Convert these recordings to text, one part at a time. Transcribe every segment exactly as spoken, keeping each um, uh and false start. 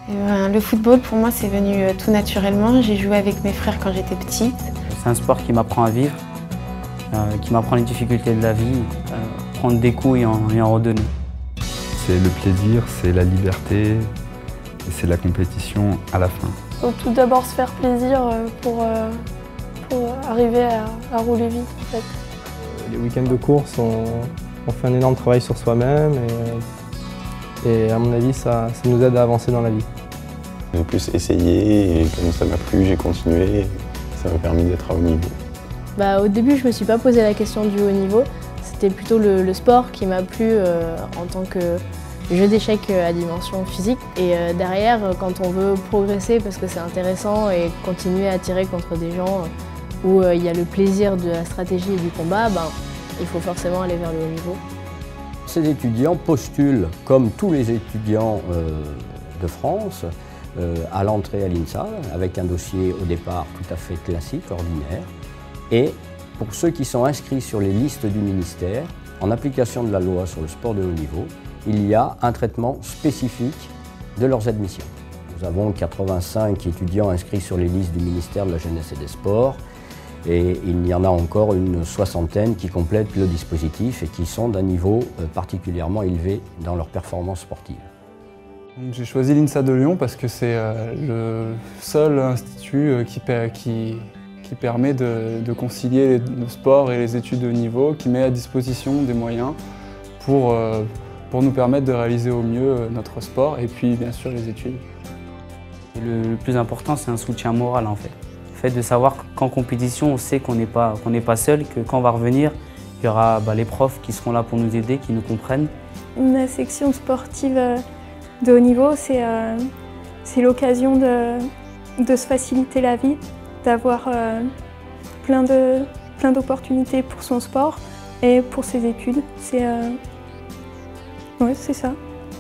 Et ben, le football, pour moi, c'est venu euh, tout naturellement. J'ai joué avec mes frères quand j'étais petite. C'est un sport qui m'apprend à vivre, euh, qui m'apprend les difficultés de la vie, euh, prendre des coups et en, et en redonner. C'est le plaisir, c'est la liberté et c'est la compétition à la fin. Il faut tout d'abord se faire plaisir pour, pour arriver à, à rouler vite. En fait. Les week-ends de course, on, on fait un énorme travail sur soi-même et, et à mon avis, ça, ça nous aide à avancer dans la vie. J'ai plus essayé et comme ça m'a plu, j'ai continué. Ça m'a permis d'être à haut niveau. Bah, au début, je ne me suis pas posé la question du haut niveau. C'était plutôt le, le sport qui m'a plu euh, en tant que jeu d'échecs à dimension physique. Et euh, derrière, quand on veut progresser parce que c'est intéressant et continuer à tirer contre des gens où euh, il y a le plaisir de la stratégie et du combat, ben, il faut forcément aller vers le haut niveau. Ces étudiants postulent, comme tous les étudiants euh, de France, euh, à l'entrée à l'INSA, avec un dossier au départ tout à fait classique, ordinaire. Et pour ceux qui sont inscrits sur les listes du ministère, en application de la loi sur le sport de haut niveau, il y a un traitement spécifique de leurs admissions. Nous avons quatre-vingt-cinq étudiants inscrits sur les listes du ministère de la Jeunesse et des Sports et il y en a encore une soixantaine qui complètent le dispositif et qui sont d'un niveau particulièrement élevé dans leur performance sportive. J'ai choisi l'INSA de Lyon parce que c'est le seul institut qui, qui, qui permet de, de concilier le sport et les études de haut niveau, qui met à disposition des moyens pour pour nous permettre de réaliser au mieux notre sport et puis bien sûr les études. Et le, le plus important, c'est un soutien moral en fait. Le fait de savoir qu'en compétition, on sait qu'on n'est pas, qu'on n'est pas seul, que quand on va revenir, il y aura bah, les profs qui seront là pour nous aider, qui nous comprennent. Une section sportive de haut niveau, c'est euh, l'occasion de, de se faciliter la vie, d'avoir euh, plein de, plein d'opportunités pour son sport et pour ses études. C'est euh, Oui, c'est ça.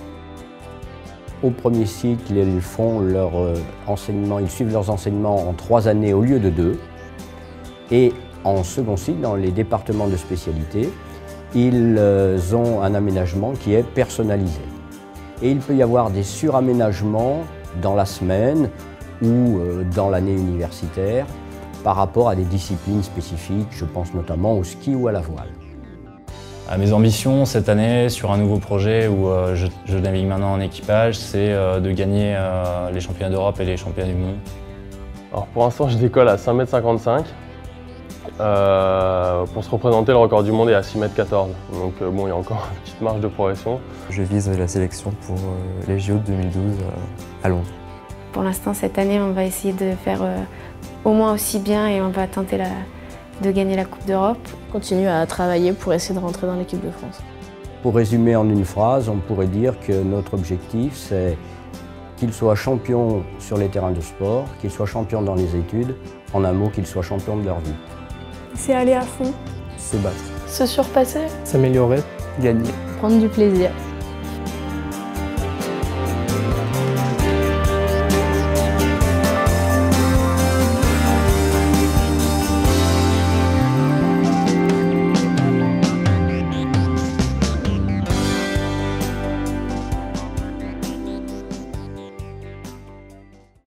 Au premier cycle, ils font leur euh, enseignement, ils suivent leurs enseignements en trois années au lieu de deux. Et en second cycle, dans les départements de spécialité, ils euh, ont un aménagement qui est personnalisé. Et il peut y avoir des suraménagements dans la semaine ou euh, dans l'année universitaire par rapport à des disciplines spécifiques, je pense notamment au ski ou à la voile. À mes ambitions cette année, sur un nouveau projet où euh, je, je navigue maintenant en équipage, c'est euh, de gagner euh, les championnats d'Europe et les championnats du monde. Alors pour l'instant, je décolle à cinq mètres cinquante-cinq. Euh, pour se représenter, le record du monde est à six mètres quatorze. Donc euh, bon, il y a encore une petite marge de progression. Je vise la sélection pour euh, les J O de deux mille douze euh, à Londres. Pour l'instant, cette année, on va essayer de faire euh, au moins aussi bien et on va tenter la... de gagner la Coupe d'Europe. Continue à travailler pour essayer de rentrer dans l'équipe de France. Pour résumer en une phrase, on pourrait dire que notre objectif, c'est qu'ils soient champions sur les terrains de sport, qu'ils soient champions dans les études, en un mot, qu'ils soient champions de leur vie. C'est aller à fond. Se battre. Se surpasser. S'améliorer. Gagner. Prendre du plaisir.